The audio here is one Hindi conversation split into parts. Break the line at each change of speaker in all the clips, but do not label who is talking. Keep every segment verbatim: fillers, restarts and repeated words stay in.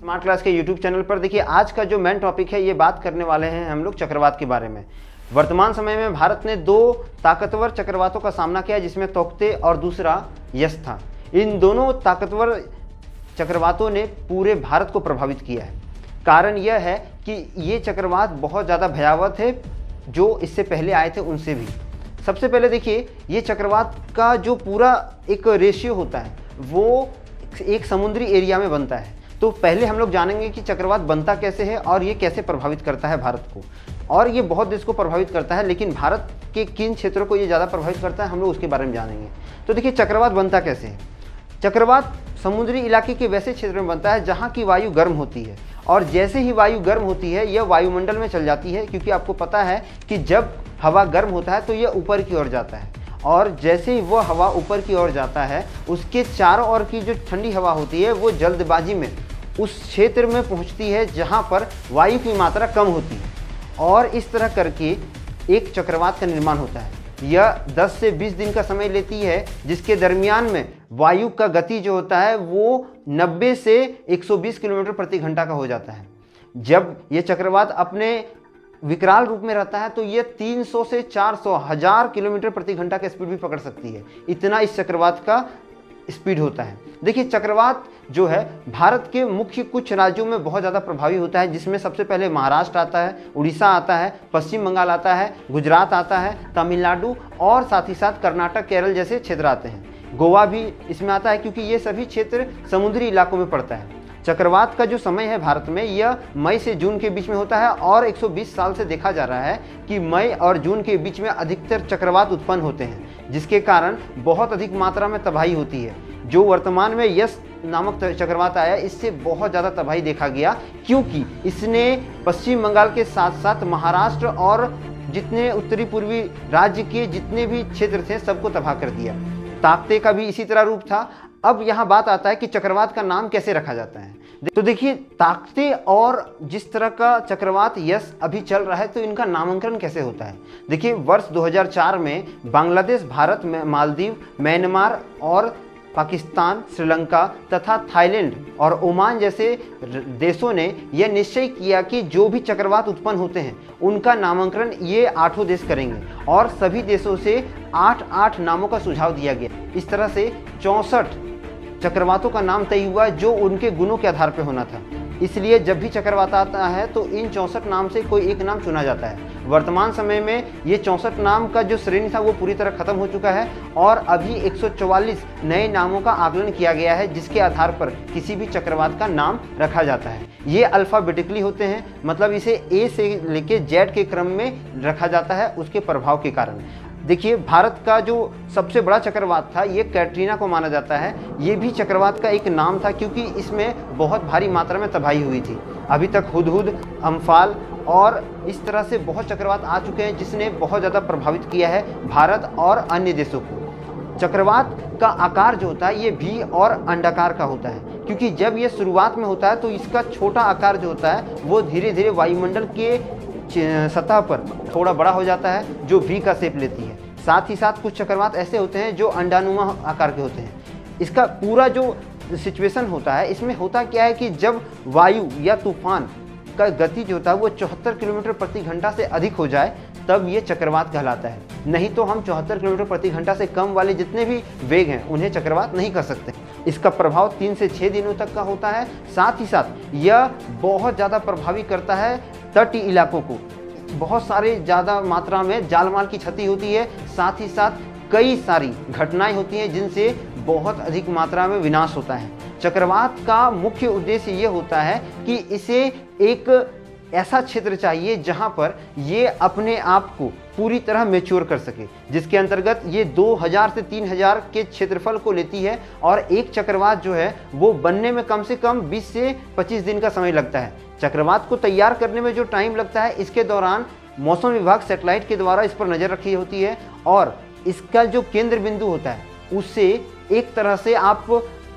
स्मार्ट क्लास के यूट्यूब चैनल पर। देखिए आज का जो मेन टॉपिक है, ये बात करने वाले हैं हम लोग चक्रवात के बारे में। वर्तमान समय में भारत ने दो ताकतवर चक्रवातों का सामना किया, जिसमें तोकते और दूसरा यस था। इन दोनों ताकतवर चक्रवातों ने पूरे भारत को प्रभावित किया है। कारण यह है कि ये चक्रवात बहुत ज़्यादा भयावह थे, जो इससे पहले आए थे उनसे भी। सबसे पहले देखिए, ये चक्रवात का जो पूरा एक रेशियो होता है वो एक समुद्री एरिया में बनता है। तो पहले हम लोग जानेंगे कि चक्रवात बनता कैसे है और ये कैसे प्रभावित करता है भारत को। और ये बहुत देश को प्रभावित करता है, लेकिन भारत के किन क्षेत्रों को ये ज़्यादा प्रभावित करता है हम लोग उसके बारे में जानेंगे। तो देखिए चक्रवात बनता कैसे है। चक्रवात समुद्री इलाके के वैसे क्षेत्र में बनता है जहाँ की वायु गर्म होती है, और जैसे ही वायु गर्म होती है यह वायुमंडल में चल जाती है, क्योंकि आपको पता है कि जब हवा गर्म होता है तो यह ऊपर की ओर जाता है, और जैसे ही वह हवा ऊपर की ओर जाता है उसके चारों ओर की जो ठंडी हवा होती है वो जल्दबाजी में उस क्षेत्र में पहुंचती है जहां पर वायु की मात्रा कम होती है, और इस तरह करके एक चक्रवात का निर्माण होता है। यह दस से बीस दिन का समय लेती है, जिसके दरमियान में वायु का गति जो होता है वो नब्बे से एक सौ बीस किलोमीटर प्रति घंटा का हो जाता है। जब ये चक्रवात अपने विकराल रूप में रहता है तो ये तीन सौ से चार सौ हजार किलोमीटर प्रति घंटा का स्पीड भी पकड़ सकती है। इतना इस चक्रवात का स्पीड होता है। देखिए चक्रवात जो है भारत के मुख्य कुछ राज्यों में बहुत ज़्यादा प्रभावी होता है, जिसमें सबसे पहले महाराष्ट्र आता है, उड़ीसा आता है, पश्चिम बंगाल आता है, गुजरात आता है, तमिलनाडु और साथ ही साथ कर्नाटक, केरल जैसे क्षेत्र आते हैं। गोवा भी इसमें आता है, क्योंकि ये सभी क्षेत्र समुद्री इलाकों में पड़ता है। चक्रवात का जो समय है भारत में, यह मई से जून के बीच में होता है, और एक सौ बीस साल से देखा जा रहा है कि मई और जून के बीच में अधिकतर चक्रवात उत्पन्न होते हैं, जिसके कारण बहुत अधिक मात्रा में तबाही होती है। जो वर्तमान में यस नामक चक्रवात आया, इससे बहुत ज़्यादा तबाही देखा गया, क्योंकि इसने पश्चिम बंगाल के साथ साथ महाराष्ट्र और जितने उत्तरी पूर्वी राज्य के जितने भी क्षेत्र थे सबको तबाह कर दिया। ताकते का भी इसी तरह रूप था। अब यहाँ बात आता है कि चक्रवात का नाम कैसे रखा जाता है। तो देखिए ताकते और जिस तरह का चक्रवात यस अभी चल रहा है, तो इनका नामांकन कैसे होता है। देखिए वर्ष दो हज़ार चार में बांग्लादेश, भारत, मालदीव, म्यांमार और पाकिस्तान, श्रीलंका तथा थाईलैंड और ओमान जैसे देशों ने यह निश्चय किया कि जो भी चक्रवात उत्पन्न होते हैं उनका नामांकन ये आठों देश करेंगे, और सभी देशों से आठ आठ नामों का सुझाव दिया गया। इस तरह से चौंसठ चक्रवातों का नाम तय हुआ जो उनके गुणों के आधार पर होना था। इसलिए जब भी चक्रवात आता है तो इन चौंसठ नाम से कोई एक नाम चुना जाता है। वर्तमान समय में ये चौंसठ नाम का जो श्रेणी था वो पूरी तरह खत्म हो चुका है, और अभी एक सौ चौवालीस नए नामों का आकलन किया गया है, जिसके आधार पर किसी भी चक्रवात का नाम रखा जाता है। ये अल्फ़ाबेटिकली होते हैं, मतलब इसे ए से लेके जेड के क्रम में रखा जाता है उसके प्रभाव के कारण। देखिए भारत का जो सबसे बड़ा चक्रवात था ये कैटरीना को माना जाता है। ये भी चक्रवात का एक नाम था, क्योंकि इसमें बहुत भारी मात्रा में तबाही हुई थी। अभी तक हुदहुद, अम्फाल और इस तरह से बहुत चक्रवात आ चुके हैं, जिसने बहुत ज़्यादा प्रभावित किया है भारत और अन्य देशों को। चक्रवात का आकार जो होता है ये भी और अंडाकार का होता है, क्योंकि जब ये शुरुआत में होता है तो इसका छोटा आकार जो होता है वो धीरे धीरे वायुमंडल के सतह पर थोड़ा बड़ा हो जाता है, जो वी का शेप लेती है। साथ ही साथ कुछ चक्रवात ऐसे होते हैं जो अंडानुमा आकार के होते हैं। इसका पूरा जो सिचुएशन होता है, इसमें होता क्या है कि जब वायु या तूफान का गति जो होता है वो चौहत्तर किलोमीटर प्रति घंटा से अधिक हो जाए, तब ये चक्रवात कहलाता है। नहीं तो हम चौहत्तर किलोमीटर प्रति घंटा से कम वाले जितने भी वेग हैं उन्हें चक्रवात नहीं कर सकते। इसका प्रभाव तीन से छः दिनों तक का होता है। साथ ही साथ यह बहुत ज़्यादा प्रभावी करता है तटीय इलाकों को। बहुत सारे ज़्यादा मात्रा में जान माल की क्षति होती है। साथ ही साथ कई सारी घटनाएं होती हैं जिनसे बहुत अधिक मात्रा में विनाश होता है। चक्रवात का मुख्य उद्देश्य ये होता है कि इसे एक ऐसा क्षेत्र चाहिए जहां पर ये अपने आप को पूरी तरह मैच्योर कर सके, जिसके अंतर्गत ये दो हज़ार से तीन हज़ार के क्षेत्रफल को लेती है, और एक चक्रवात जो है वो बनने में कम से कम बीस से पच्चीस दिन का समय लगता है। चक्रवात को तैयार करने में जो टाइम लगता है, इसके दौरान मौसम विभाग सैटेलाइट के द्वारा इस पर नज़र रखी होती है, और इसका जो केंद्र बिंदु होता है उससे एक तरह से आप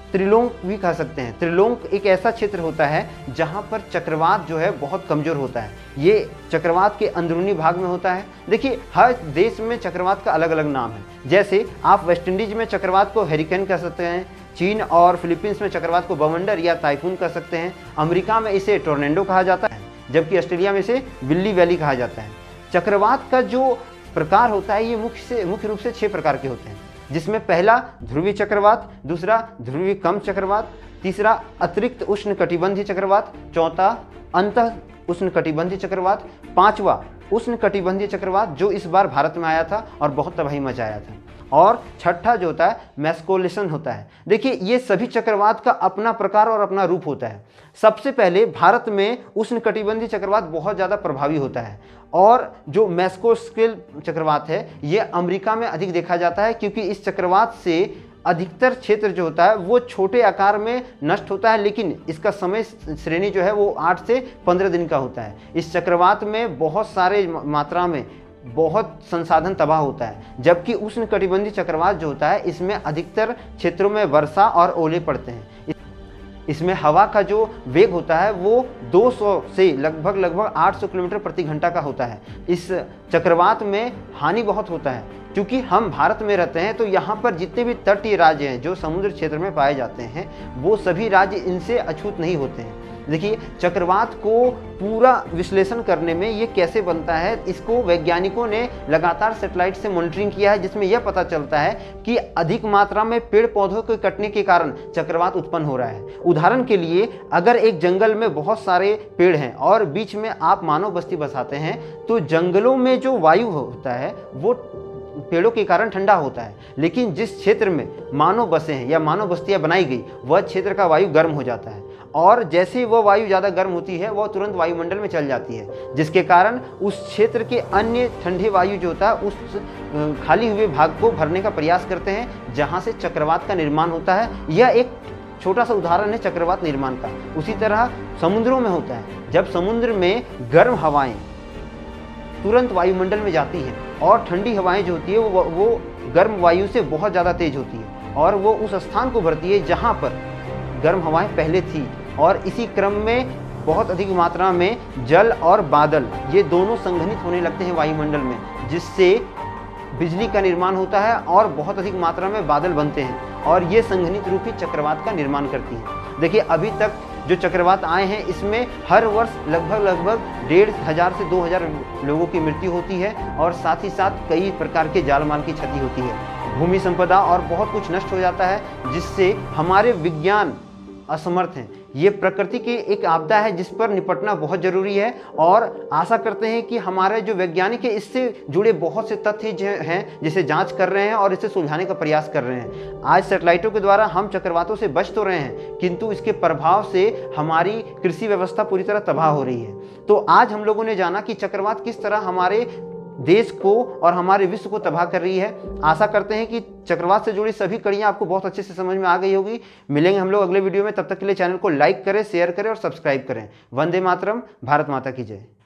त्रिलोक भी कह सकते हैं। त्रिलोक एक ऐसा क्षेत्र होता है जहां पर चक्रवात जो है बहुत कमज़ोर होता है। ये चक्रवात के अंदरूनी भाग में होता है। देखिए, हर देश में चक्रवात का अलग अलग नाम है। जैसे आप वेस्ट इंडीज में चक्रवात को हेरिकेन कह सकते हैं, चीन और फिलीपींस में चक्रवात को बवंडर या टाइफून कह सकते हैं, अमेरिका में इसे टोर्नेडो कहा जाता है, जबकि ऑस्ट्रेलिया में इसे बिल्ली वैली कहा जाता है। चक्रवात का जो प्रकार होता है ये मुख्य से मुख्य रूप से छह प्रकार के होते हैं, जिसमें पहला ध्रुवीय चक्रवात, दूसरा ध्रुवीय कम चक्रवात, तीसरा अतिरिक्त उष्ण कटिबंधीय चक्रवात, चौथा अंतः उष्ण कटिबंधीय चक्रवात, पांचवा उष्ण कटिबंधीय चक्रवात जो इस बार भारत में आया था और बहुत तबाही मचाया था, और छठा जो होता है मैस्कोलेशन होता है। देखिए, ये सभी चक्रवात का अपना प्रकार और अपना रूप होता है। सबसे पहले भारत में उष्ण कटिबंधीय चक्रवात बहुत ज़्यादा प्रभावी होता है, और जो मैस्कोस्केल चक्रवात है ये अमेरिका में अधिक देखा जाता है, क्योंकि इस चक्रवात से अधिकतर क्षेत्र जो होता है वो छोटे आकार में नष्ट होता है, लेकिन इसका समय श्रेणी जो है वो आठ से पंद्रह दिन का होता है। इस चक्रवात में बहुत सारे मात्रा में बहुत संसाधन तबाह होता है, जबकि उष्ण कटिबंधीय चक्रवात जो होता है इसमें अधिकतर क्षेत्रों में वर्षा और ओले पड़ते हैं। इसमें हवा का जो वेग होता है वो दो सौ से लगभग लगभग आठ सौ किलोमीटर प्रति घंटा का होता है। इस चक्रवात में हानि बहुत होता है, क्योंकि हम भारत में रहते हैं तो यहाँ पर जितने भी तटीय राज्य हैं जो समुद्र क्षेत्र में पाए जाते हैं वो सभी राज्य इनसे अछूत नहीं होते हैं। देखिए, चक्रवात को पूरा विश्लेषण करने में ये कैसे बनता है, इसको वैज्ञानिकों ने लगातार सैटेलाइट से मॉनिटरिंग किया है, जिसमें यह पता चलता है कि अधिक मात्रा में पेड़ पौधों के कटने के कारण चक्रवात उत्पन्न हो रहा है। उदाहरण के लिए, अगर एक जंगल में बहुत सारे पेड़ हैं और बीच में आप मानव बस्ती बसाते हैं तो जंगलों में जो वायु होता है वो पेड़ों के कारण ठंडा होता है, लेकिन जिस क्षेत्र में मानव बसे हैं या मानव बस्तियां बनाई गई वह क्षेत्र का वायु गर्म हो जाता है, और जैसे ही वह वायु ज़्यादा गर्म होती है वह तुरंत वायुमंडल में चल जाती है, जिसके कारण उस क्षेत्र के अन्य ठंडे वायु जो होता है उस खाली हुए भाग को भरने का प्रयास करते हैं, जहाँ से चक्रवात का निर्माण होता है। यह एक छोटा सा उदाहरण है चक्रवात निर्माण का। उसी तरह समुद्रों में होता है, जब समुद्र में गर्म हवाएं तुरंत वायुमंडल में जाती हैं और ठंडी हवाएं जो होती है वो वो गर्म वायु से बहुत ज़्यादा तेज होती है और वो उस स्थान को भरती है जहाँ पर गर्म हवाएं पहले थी, और इसी क्रम में बहुत अधिक मात्रा में जल और बादल ये दोनों संघनित होने लगते हैं वायुमंडल में, जिससे बिजली का निर्माण होता है और बहुत अधिक मात्रा में बादल बनते हैं, और ये संघनित रूप ही चक्रवात का निर्माण करती है। देखिए, अभी तक जो चक्रवात आए हैं इसमें हर वर्ष लगभग लगभग डेढ़ हजार से दो हजार लोगों की मृत्यु होती है, और साथ ही साथ कई प्रकार के जान माल की क्षति होती है, भूमि संपदा और बहुत कुछ नष्ट हो जाता है, जिससे हमारे विज्ञान असमर्थ हैं। ये प्रकृति की एक आपदा है जिस पर निपटना बहुत जरूरी है, और आशा करते हैं कि हमारे जो वैज्ञानिक है इससे जुड़े बहुत से तथ्य हैं जिसे जांच कर रहे हैं और इसे सुलझाने का प्रयास कर रहे हैं। आज सैटेलाइटों के द्वारा हम चक्रवातों से बच तो रहे हैं, किंतु इसके प्रभाव से हमारी कृषि व्यवस्था पूरी तरह तबाह हो रही है। तो आज हम लोगों ने जाना कि चक्रवात किस तरह हमारे देश को और हमारे विश्व को तबाह कर रही है। आशा करते हैं कि चक्रवात से जुड़ी सभी कड़ियाँ आपको बहुत अच्छे से समझ में आ गई होगी। मिलेंगे हम लोग अगले वीडियो में, तब तक के लिए चैनल को लाइक करें, शेयर करें और सब्सक्राइब करें। वंदे मातरम। भारत माता की जय।